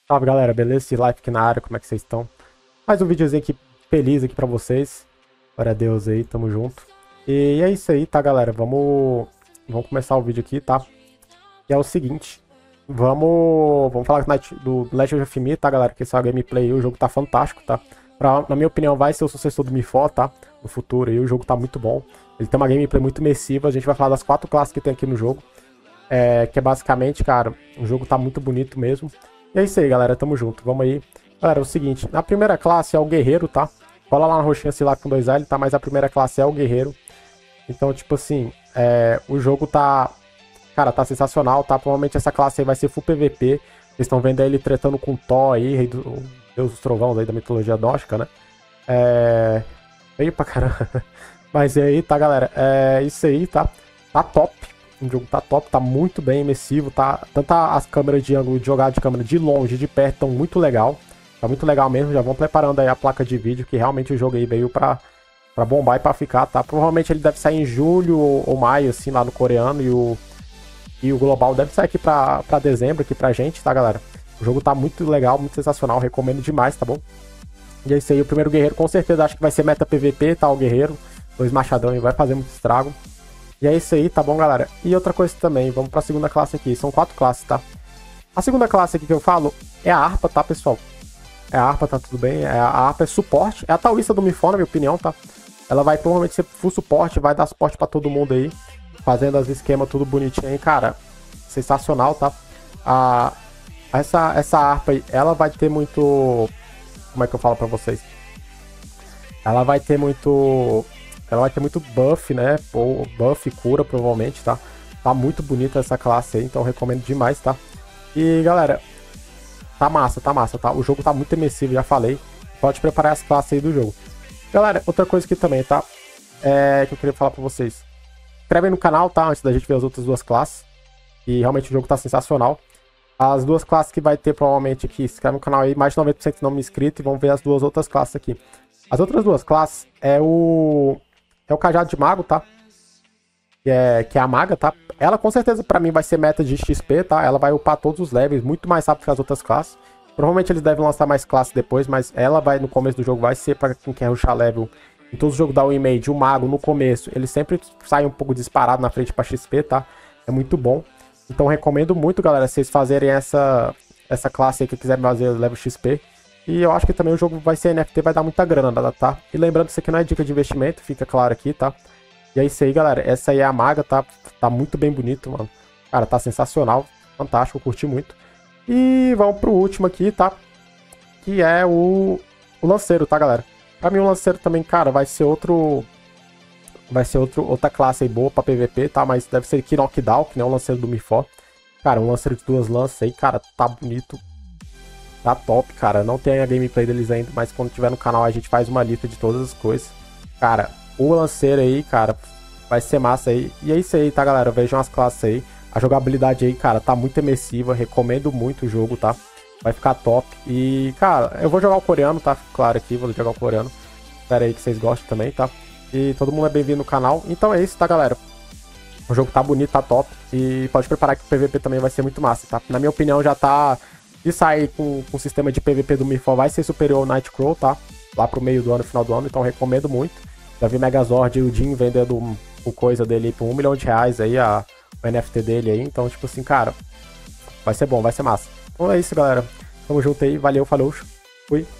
Salve galera, beleza? Esse live aqui na área, como é que vocês estão? Mais um videozinho aqui feliz aqui pra vocês. Glória a Deus aí, tamo junto. E é isso aí, tá galera? Vamos começar o vídeo aqui, tá? E é o seguinte, vamos falar do Legend of Me, tá galera? Que essa gameplay aí, o jogo tá fantástico, tá? Na minha opinião vai ser o sucessor do MIFO, tá? No futuro aí, o jogo tá muito bom. Ele tem uma gameplay muito imersiva, a gente vai falar das 4 classes que tem aqui no jogo. Que é basicamente, cara, o jogo tá muito bonito mesmo. E é isso aí, galera. Tamo junto. Vamos aí. Galera, é o seguinte. Na primeira classe é o guerreiro, tá? Cola lá na roxinha se lá com 2L, tá? Mas a primeira classe é o guerreiro. Então, tipo assim, o jogo tá... Cara, tá sensacional, tá? Provavelmente essa classe aí vai ser full PVP. Vocês estão vendo aí ele tretando com Thor aí, rei do... Deus dos Trovões aí da mitologia nórdica, né? Veio pra caramba. Mas e aí, tá, galera? É isso aí, tá? Tá top. O jogo tá top, tá muito bem imersivo, tá? Tanto as câmeras de ângulo de jogar de câmera de longe, de perto, estão muito legal. Tá muito legal mesmo, já vão preparando aí a placa de vídeo, que realmente o jogo aí veio pra bombar e pra ficar, tá? Provavelmente ele deve sair em julho ou maio, assim, lá no coreano, e o global deve sair aqui pra dezembro, aqui pra gente, tá, galera? O jogo tá muito legal, muito sensacional, recomendo demais, tá bom? E é isso aí, o primeiro guerreiro com certeza acho que vai ser meta PVP, tá? O guerreiro, 2 machadão e vai fazer muito estrago. E é isso aí, tá bom, galera? E outra coisa também, vamos pra segunda classe aqui. São 4 classes, tá? A segunda classe aqui que eu falo é a harpa, tá, pessoal? É a harpa, tá tudo bem. A harpa é suporte. É a taoísta do MIFO, na minha opinião, tá? Ela vai provavelmente ser full suporte, vai dar suporte pra todo mundo aí. Fazendo as esquemas tudo bonitinho aí, cara. Sensacional, tá? Essa harpa aí, ela vai ter muito... Como é que eu falo pra vocês? Ela vai ter muito buff, né? Ou buff e cura, provavelmente, tá? Tá muito bonita essa classe aí, então recomendo demais, tá? E, galera, tá massa, tá? O jogo tá muito imersivo, já falei. Pode preparar as classes aí do jogo. Galera, outra coisa aqui também, tá? Que eu queria falar pra vocês. Se inscrevem no canal, tá? Antes da gente ver as outras 2 classes. E realmente o jogo tá sensacional. As 2 classes que vai ter, provavelmente, aqui. Se inscreve no canal aí, mais de 90% não me inscrito. E vamos ver as 2 outras classes aqui. As outras 2 classes é o cajado de mago, tá? Que é a maga, tá? Ela com certeza pra mim vai ser meta de XP, tá? Ela vai upar todos os levels muito mais rápido que as outras classes. Provavelmente eles devem lançar mais classes depois, mas ela vai no começo do jogo vai ser pra quem quer rushar level. Em todos os jogos da Winmade, o mago no começo, ele sempre sai um pouco disparado na frente pra XP, tá? É muito bom. Então recomendo muito, galera, vocês fazerem essa classe aí que quiser fazer level XP. E eu acho que também o jogo vai ser NFT, vai dar muita grana, tá? E lembrando que isso aqui não é dica de investimento, fica claro aqui, tá? E é isso aí, galera. Essa aí é a maga, tá? Tá muito bem bonito, mano. Cara, tá sensacional. Fantástico, eu curti muito. E vamos pro último aqui, tá? Que é o lanceiro, tá, galera? Pra mim o lanceiro também, cara, vai ser outra classe aí boa pra PVP, tá? Mas deve ser aqui Knockdown, que nem o lanceiro do MIFO. Cara, um lanceiro de 2 lanças aí, cara, tá bonito. Tá top, cara. Não tem a gameplay deles ainda, mas quando tiver no canal a gente faz uma lista de todas as coisas. Cara, o lanceiro aí, cara, vai ser massa aí. E é isso aí, tá, galera? Vejam as classes aí. A jogabilidade aí, cara, tá muito imersiva. Recomendo muito o jogo, tá? Vai ficar top. E, cara, eu vou jogar o coreano, tá? Claro aqui, vou jogar o coreano. Espero aí que vocês gostem também, tá? E todo mundo é bem-vindo no canal. Então é isso, tá, galera? O jogo tá bonito, tá top. E pode preparar que o PVP também vai ser muito massa, tá? Na minha opinião, já tá... E sair com o sistema de PVP do MIFO vai ser superior ao Nightcrow, tá? Lá pro meio do ano, final do ano, então recomendo muito. Já vi Megazord e o Jin vendendo o coisa dele por R$1 milhão aí, o NFT dele aí. Então, tipo assim, cara, vai ser bom, vai ser massa. Então é isso, galera. Tamo junto aí, valeu, falou, fui.